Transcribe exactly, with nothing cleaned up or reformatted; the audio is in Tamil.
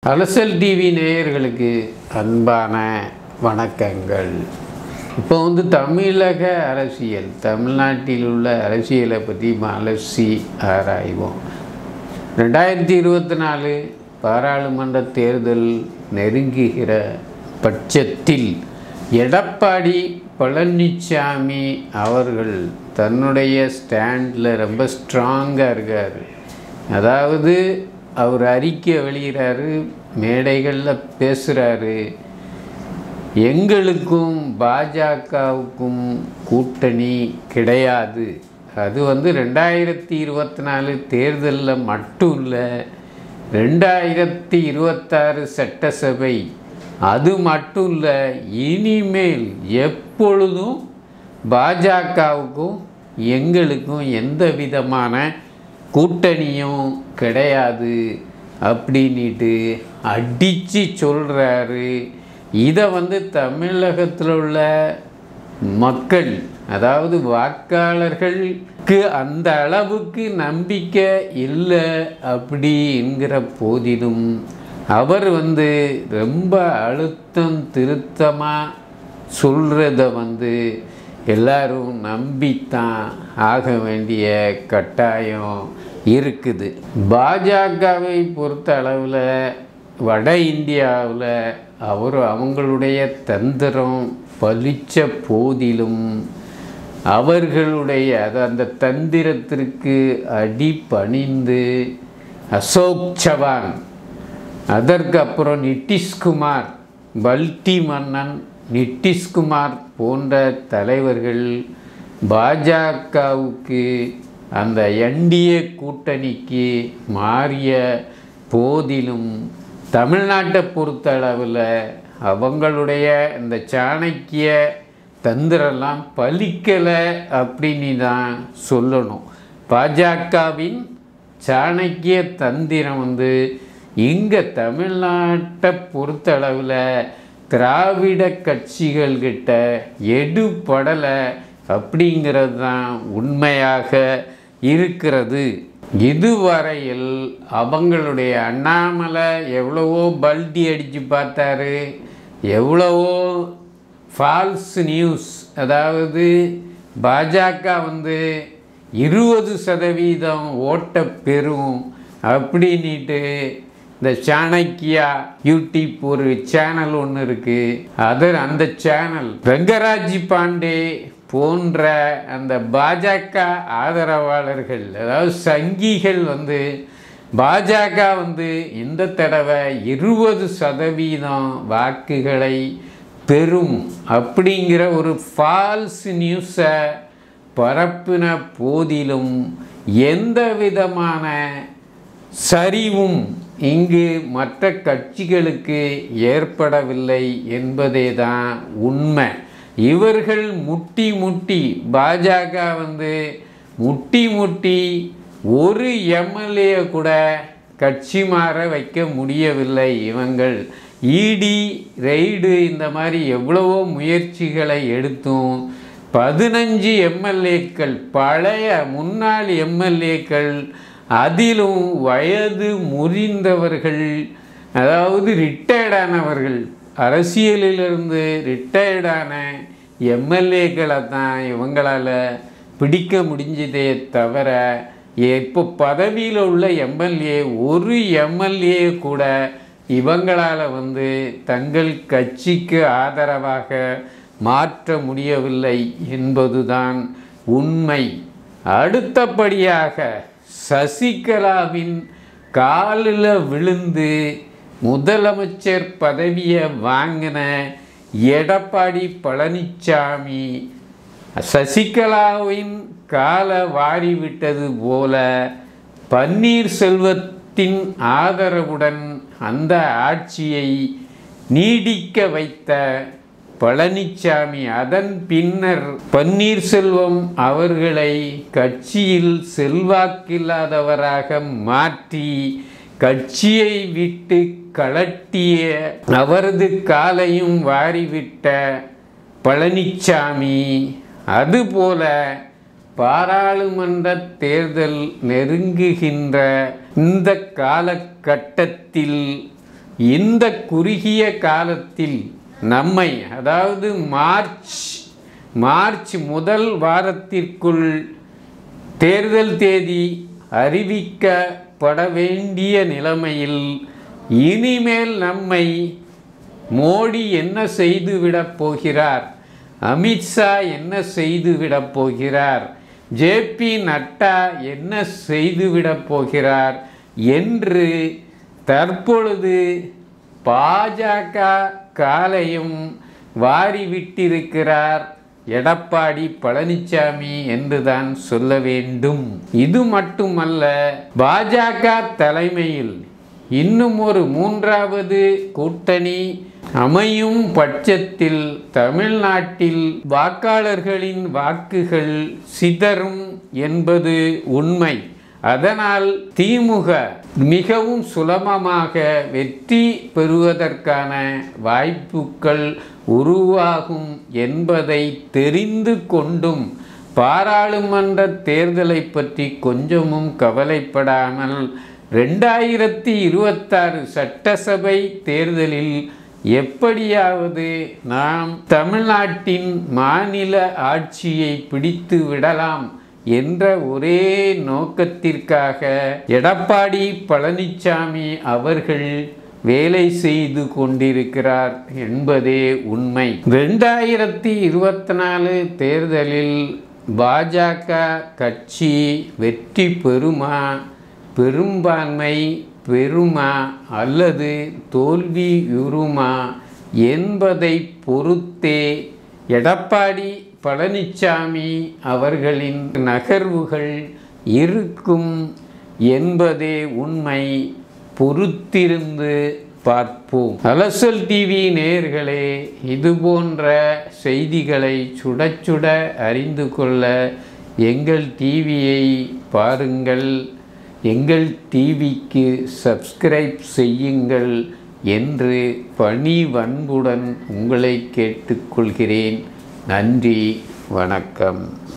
அலசல் டிவி நேயர்களுக்கு அன்பான வணக்கங்கள். இப்போ வந்து தமிழக அரசியல், தமிழ்நாட்டில் உள்ள அரசியலை பற்றி அலசி ஆராய்வோம். ரெண்டாயிரத்தி இருபத்தி நாலு பாராளுமன்ற தேர்தல் நெருங்குகிற பட்சத்தில் எடப்பாடி பழனிசாமி அவர்கள் தன்னுடைய ஸ்டாண்டில் ரொம்ப ஸ்ட்ராங்காக இருக்கார். அதாவது அவர் அறிக்கை வெளியிறாரு, மேடைகளில் பேசுகிறாரு. எங்களுக்கும் பாஜகவுக்கும் கூட்டணி கிடையாது. அது வந்து ரெண்டாயிரத்தி இருபத்தி நாலு தேர்தலில் மட்டும் இல்லை, ரெண்டாயிரத்தி இருபத்தாறு சட்டசபை அது மட்டும் இல்லை, இனிமேல் எப்பொழுதும் பாஜகவுக்கும் எங்களுக்கும் எந்த விதமான கூட்டணியும் கிடையாது அப்படின்ட்டு அடித்து சொல்கிறாரு. இதை வந்து தமிழகத்தில் உள்ள மக்கள், அதாவது வாக்காளர்களுக்கு அந்த அளவுக்கு நம்பிக்கை இல்லை அப்படி என்கிற போதிலும் அவர் வந்து ரொம்ப அழுத்தம் திருத்தமாக சொல்கிறத வந்து எல்லாரும் நம்பித்தான் ஆக வேண்டிய கட்டாயம் இருக்குது. பாஜகவை பொறுத்த அளவில் வட இந்தியாவில் அவர் அவங்களுடைய தந்திரம் பலிச்ச போதிலும் அவர்களுடைய அது அந்த தந்திரத்திற்கு அடி பணிந்து அசோக் சவான், அதற்கு அப்புறம் நிதிஷ்குமார், பல்டி மன்னன் நிதிஷ்குமார் போன்ற தலைவர்கள் பாஜகவுக்கு அந்த என்டிஏ கூட்டணிக்கு மாறிய போதிலும் தமிழ்நாட்டை பொறுத்தளவில் அவங்களுடைய இந்த சாணக்கிய தந்திரெல்லாம் பலிக்கலை அப்படின்னு தான் சொல்லணும். பாஜகவின் சாணக்கிய தந்திரம் வந்து இங்கே தமிழ்நாட்டை பொறுத்தளவில் திராவிட கட்சிகள்கிட்ட எடுபடலை அப்படிங்கிறது தான் உண்மையாக இருக்கிறது. இதுவரையில் அவங்களுடைய அண்ணாமலை எவ்வளவோ பல்டி அடித்து பார்த்தாரு, எவ்வளவோ ஃபால்ஸ் நியூஸ், அதாவது பாஜக வந்து இருபது சதவீதம் ஓட்ட பெறும் அப்படின்ட்டு இந்த சாணக்கியா யூடியூப் ஒரு சேனல் ஒன்று இருக்குது. அது அந்த சேனல் ரங்கராஜ் பாண்டே போன்ற அந்த பாஜக ஆதரவாளர்கள், அதாவது சங்கிகள் வந்து பாஜக வந்து இந்த தடவை இருபது சதவீதம் வாக்குகளை பெறும் அப்படிங்கிற ஒரு ஃபால்ஸ் நியூஸை பரப்பின போதிலும் எந்த விதமான சரிவும் இங்கு மற்ற கட்சிகளுக்கு ஏற்படவில்லை என்பதே தான் உண்மை. இவர்கள் முட்டி முட்டி பாஜக வந்து முட்டி முட்டி ஒரு எம்எல்ஏ கூட கட்சி மாற வைக்க முடியவில்லை. இவங்கள் இடி ரெய்டு இந்த மாதிரி எவ்வளவோ முயற்சிகளை எடுத்தும் பதினஞ்சு எம்எல்ஏக்கள், பழைய முன்னாள் எம்எல்ஏக்கள், அதிலும் வயது முறிந்தவர்கள், அதாவது ரிட்டையர்டானவர்கள், அரசியலிலிருந்து ரிட்டையர்டான எம்எல்ஏக்களை தான் இவங்களால் பிடிக்க முடிஞ்சதே தவிர இப்போ பதவியில் உள்ள எம்எல்ஏ ஒரு எம்எல்ஏ கூட இவங்களால் வந்து தங்கள் கட்சிக்கு ஆதரவாக மாற்ற முடியவில்லை என்பதுதான் உண்மை. அடுத்தபடியாக சசிகலாவின் காலில் விழுந்து முதலமைச்சர் பதவியை வாங்கின எடப்பாடி பழனிசாமி சசிகலாவின் காலை வாரிவிட்டது போல பன்னீர்செல்வத்தின் ஆதரவுடன் அந்த ஆட்சியை நீடிக்க வைத்த பழனிசாமி அதன் பின்னர் பன்னீர்செல்வம் அவர்களை கட்சியில் செல்வாக்கில்லாதவராக மாற்றி கட்சியை விட்டு கலட்டிய அவரது காலையும் வாரிவிட்ட பழனிசாமி, அதுபோல பாராளுமன்ற தேர்தல் நெருங்குகின்ற இந்த காலகட்டத்தில் இந்த குறுகிய காலத்தில் நம்மை, அதாவது மார்ச் மார்ச் முதல் வாரத்திற்குள் தேர்தல் தேதி அறிவிக்கப்பட வேண்டிய நிலைமையில் இனிமேல் நம்மை மோடி என்ன செய்துவிடப் போகிறார், அமித்ஷா என்ன செய்துவிடப் போகிறார், ஜே பி நட்டா என்ன செய்துவிடப் போகிறார் என்று தற்பொழுது பாஜக காலையும் வாரிவிட்டிருக்கிறார் எடப்பாடி பழனிசாமி என்றுதான் சொல்ல வேண்டும். இது மட்டுமல்ல, பாஜக தலைமையில் இன்னும் ஒரு மூன்றாவது கூட்டணி அமையும் பட்சத்தில் தமிழ்நாட்டில் வாக்காளர்களின் வாக்குகள் சிதறும் என்பது உண்மை. அதனால் திமுக மிகவும் சுலபமாக வெற்றி பெறுவதற்கான வாய்ப்புகள் உருவாகும் என்பதை தெரிந்து கொண்டும் பாராளுமன்ற தேர்தலை பற்றி கொஞ்சமும் கவலைப்படாமல் ரெண்டாயிரத்தி இருபத்தாறு சட்டசபை தேர்தலில் எப்படியாவது நாம் தமிழ்நாட்டின் மாநில ஆட்சியை பிடித்து விடலாம் என்ற ஒரே நோக்கத்திற்காக எடப்பாடி பழனிசாமி அவர்கள் வேலை செய்து கொண்டிருக்கிறார் என்பதே உண்மை. ரெண்டாயிரத்தி இருபத்தி நாலு தேர்தலில் பாஜக கட்சி வெற்றி பெறுமா, பெரும்பான்மை பெறுமா அல்லது தோல்வியுறுமா என்பதை பொறுத்தே எடப்பாடி பழனிசாமி அவர்களின் நகர்வுகள் இருக்கும் என்பதே உண்மை. பொறுத்திருந்து பார்ப்போம். அலசல் டிவி நேயர்களே, இது போன்ற செய்திகளை சுட சுட அறிந்து கொள்ள எங்கள் டிவியை பாருங்கள், எங்கள் டிவிக்கு சப்ஸ்கிரைப் செய்யுங்கள் என்று பணிவன்புடன் உங்களை கேட்டுக்கொள்கிறேன். நன்றி, வணக்கம்.